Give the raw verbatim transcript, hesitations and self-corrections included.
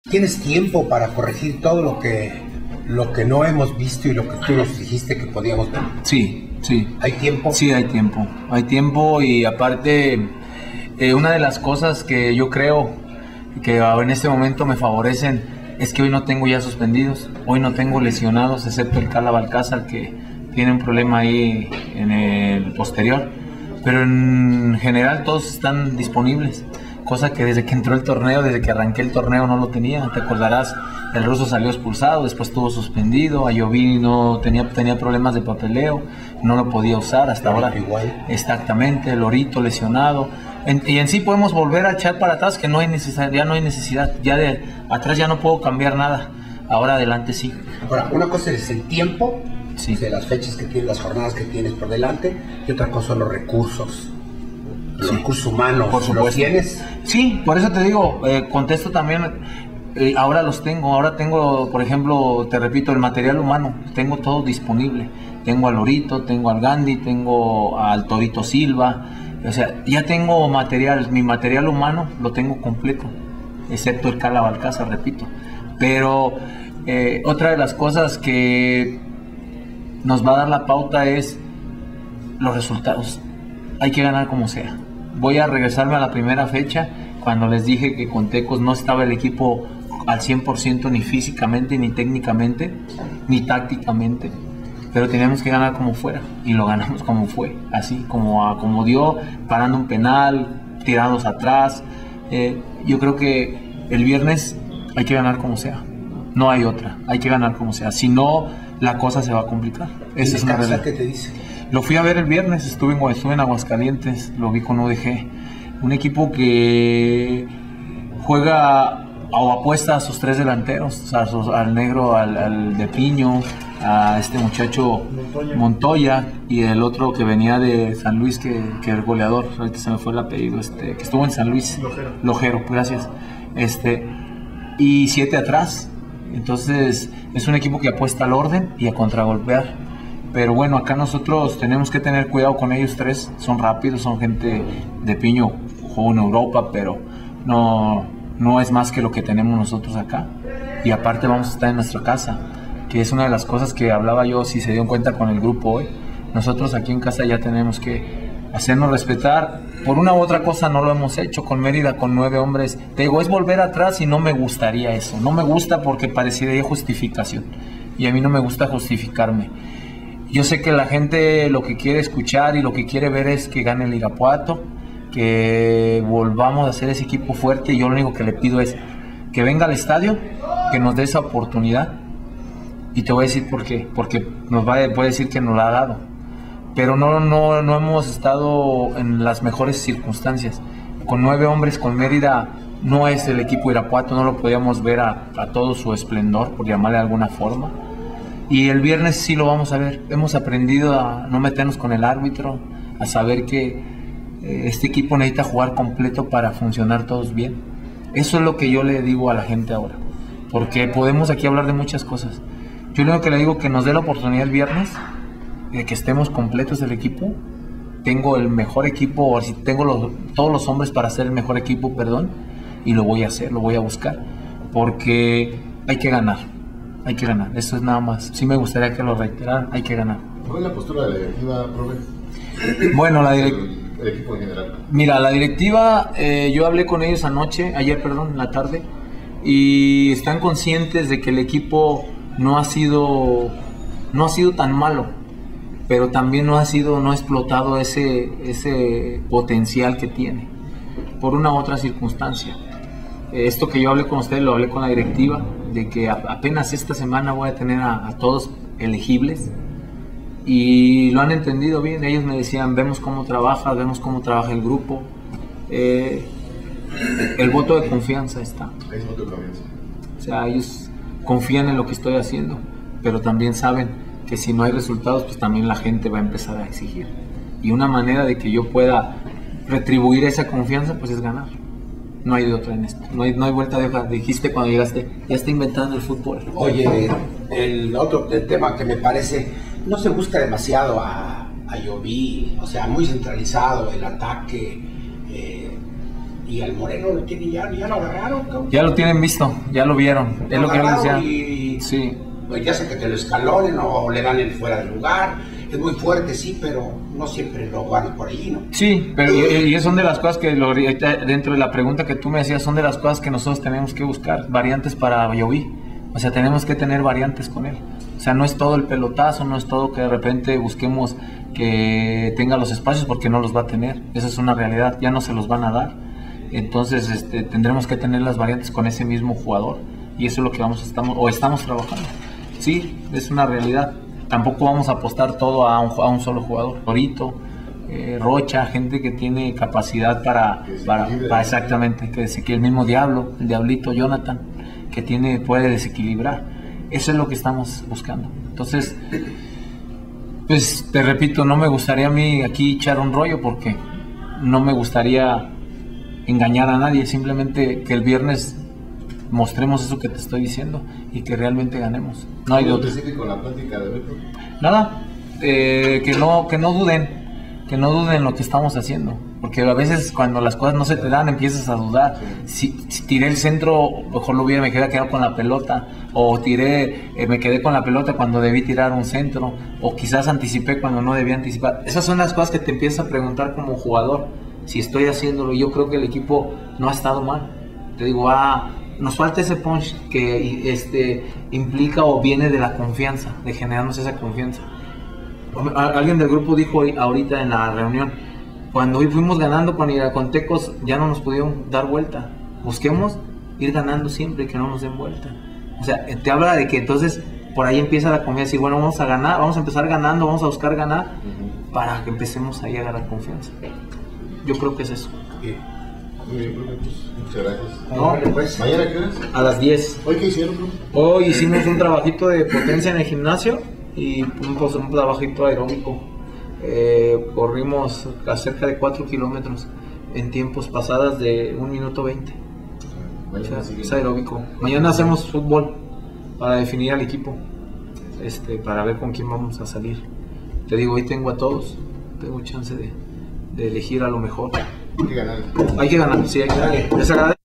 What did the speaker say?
¿Tienes tiempo para corregir todo lo que, lo que no hemos visto y lo que tú nos dijiste que podíamos ver? Sí, sí. ¿Hay tiempo? Sí, hay tiempo. Hay tiempo y aparte, eh, una de las cosas que yo creo que en este momento me favorecen es que hoy no tengo ya suspendidos, hoy no tengo lesionados, excepto el Cala Balcázar, que tiene un problema ahí en el posterior, pero en general todos están disponibles. Cosa que desde que entró el torneo, desde que arranqué el torneo no lo tenía. Te acordarás, el ruso salió expulsado, después estuvo suspendido, Ayoví no tenía, tenía problemas de papeleo, no lo podía usar hasta ahora. Igual. Exactamente, Lorito lesionado. En, y en sí podemos volver a echar para atrás, que no hay necesidad, ya no hay necesidad, ya de atrás ya no puedo cambiar nada, ahora adelante sí. Ahora, una cosa es el tiempo, sí, de las fechas que tienes, las jornadas que tienes por delante, y otra cosa son los recursos. Los sí. recursos humanos, por supuesto. ¿Los tienes? Sí, por eso te digo, eh, contesto también, eh, ahora los tengo, ahora tengo, por ejemplo, te repito, el material humano, tengo todo disponible. Tengo al Lorito, tengo al Gandhi, tengo al Torito Silva, o sea, ya tengo material, mi material humano lo tengo completo, excepto el Cala Balcázar, repito. Pero eh, otra de las cosas que nos va a dar la pauta es los resultados. Hay que ganar como sea. Voy a regresarme a la primera fecha, cuando les dije que con Tecos no estaba el equipo al cien por ciento ni físicamente, ni técnicamente, ni tácticamente, pero teníamos que ganar como fuera, y lo ganamos como fue, así, como, como dio, parando un penal, tirados atrás. Eh, yo creo que el viernes hay que ganar como sea, no hay otra, hay que ganar como sea, si no, la cosa se va a complicar. Esa es una realidad. ¿Qué te dice? Lo fui a ver el viernes, estuve en, estuve en Aguascalientes, lo vi con U D G, un equipo que juega o apuesta a sus tres delanteros, o sea, al negro, al, al de Piño, a este muchacho Montoya. Montoya y el otro que venía de San Luis, que, que el goleador, ahorita se me fue el apellido, este, que estuvo en San Luis, Lojero, Lojero, gracias, este, y siete atrás. Entonces es un equipo que apuesta al orden y a contragolpear. Pero bueno, acá nosotros tenemos que tener cuidado con ellos tres. Son rápidos, son gente de Piño, juego en Europa, pero no, no es más que lo que tenemos nosotros acá. Y aparte vamos a estar en nuestra casa, que es una de las cosas que hablaba yo, si se dieron cuenta con el grupo hoy. Nosotros aquí en casa ya tenemos que hacernos respetar. Por una u otra cosa no lo hemos hecho con Mérida, con nueve hombres. Te digo, es volver atrás y no me gustaría eso. No me gusta porque parecería justificación. Y a mí no me gusta justificarme. Yo sé que la gente lo que quiere escuchar y lo que quiere ver es que gane el Irapuato, que volvamos a ser ese equipo fuerte, y yo lo único que le pido es que venga al estadio, que nos dé esa oportunidad, y te voy a decir por qué, porque nos va a, puede decir que nos la ha dado, pero no, no, no hemos estado en las mejores circunstancias. Con nueve hombres, con Mérida, no es el equipo Irapuato, no lo podíamos ver a, a todo su esplendor, por llamarle de alguna forma. Y el viernes sí lo vamos a ver. Hemos aprendido a no meternos con el árbitro, a saber que eh, este equipo necesita jugar completo para funcionar todos bien. Eso es lo que yo le digo a la gente ahora, porque podemos aquí hablar de muchas cosas. Yo lo único que le digo es que nos dé la oportunidad el viernes, de que estemos completos del equipo. Tengo el mejor equipo, o si tengo los, todos los hombres para ser el mejor equipo, perdón, y lo voy a hacer, lo voy a buscar, porque hay que ganar. Hay que ganar, eso es nada más. Sí me gustaría que lo reiteraran, hay que ganar. ¿Cuál es la postura de la directiva, profe? Bueno, la directiva... El, el equipo en general. Mira, la directiva, eh, yo hablé con ellos anoche, ayer, perdón, en la tarde, y están conscientes de que el equipo no ha sido, no ha sido tan malo, pero también no ha sido, no ha explotado ese, ese potencial que tiene, por una u otra circunstancia. Esto que yo hablé con ustedes, lo hablé con la directiva, de que a, apenas esta semana voy a tener a, a todos elegibles, y lo han entendido bien. Ellos me decían, vemos cómo trabaja, vemos cómo trabaja el grupo. Eh, el voto de confianza está. Es voto de confianza. O sea, ellos confían en lo que estoy haciendo, pero también saben que si no hay resultados, pues también la gente va a empezar a exigir. Y una manera de que yo pueda retribuir esa confianza, pues es ganar. No hay de otra en esto, no hay, no hay vuelta de hoja. Dijiste cuando llegaste, ya está inventando el fútbol. Oye, el otro el tema que me parece, no se busca demasiado a, a Ayoví, o sea, muy centralizado el ataque, eh, Y al Moreno lo tienen ya, ya lo agarraron, cabrón. Ya lo tienen visto, ya lo vieron. Es lo que yo les decía. Y, sí. Pues ya sea que te lo escalonen o le dan el fuera de lugar. Es muy fuerte, sí, pero no siempre lo van por ahí, ¿no? Sí, pero y, y son de las cosas que lo, dentro de la pregunta que tú me decías, son de las cosas que nosotros tenemos que buscar, variantes para Yoví. O sea, tenemos que tener variantes con él. O sea, no es todo el pelotazo, no es todo que de repente busquemos que tenga los espacios, porque no los va a tener. Esa es una realidad, ya no se los van a dar. Entonces este, tendremos que tener las variantes con ese mismo jugador, y eso es lo que vamos estamos o estamos trabajando. Sí, es una realidad. Tampoco vamos a apostar todo a un, a un solo jugador. Torito, eh, Rocha, gente que tiene capacidad para, para, para exactamente, que, que el mismo Diablo, el Diablito, Jonathan, que tiene, puede desequilibrar. Eso es lo que estamos buscando. Entonces, pues te repito, no me gustaría a mí aquí echar un rollo, porque no me gustaría engañar a nadie, simplemente que el viernes mostremos eso que te estoy diciendo y que realmente ganemos. No hay de otro. Específico la plática de Beto. Nada, eh, que no que no duden, que no duden lo que estamos haciendo, porque a veces cuando las cosas no se te dan empiezas a dudar. Si, si tiré el centro, mejor lo hubiera, me quedé quedado con la pelota, o tiré, eh, me quedé con la pelota cuando debí tirar un centro, o quizás anticipé cuando no debía anticipar. Esas son las cosas que te empiezas a preguntar como jugador, si estoy haciéndolo. Yo creo que el equipo no ha estado mal. Te digo, ah, nos falta ese punch que este, implica o viene de la confianza, de generarnos esa confianza. Alguien del grupo dijo ahorita en la reunión, cuando hoy fuimos ganando con Iracontecos ya no nos pudieron dar vuelta. Busquemos ir ganando siempre, que no nos den vuelta. O sea, te habla de que entonces por ahí empieza la confianza y bueno, vamos a ganar, vamos a empezar ganando, vamos a buscar ganar, uh-huh, para que empecemos ahí a ganar confianza. Yo creo que es eso. Bien. Muy bien, profe, pues, muchas gracias. No, pues, ¿mañana qué horas? A las diez. ¿Hoy qué hicieron, profe? Hoy hicimos un trabajito de potencia en el gimnasio y un, pues, un trabajito aeróbico. Eh, corrimos a cerca de cuatro kilómetros en tiempos pasadas de un minuto veinte. O sea, es aeróbico. Mañana hacemos fútbol para definir al equipo, este, para ver con quién vamos a salir. Te digo, hoy tengo a todos, tengo chance de, de elegir a lo mejor. Hay que ganar. Hay que ganar, sí, hay que ganar.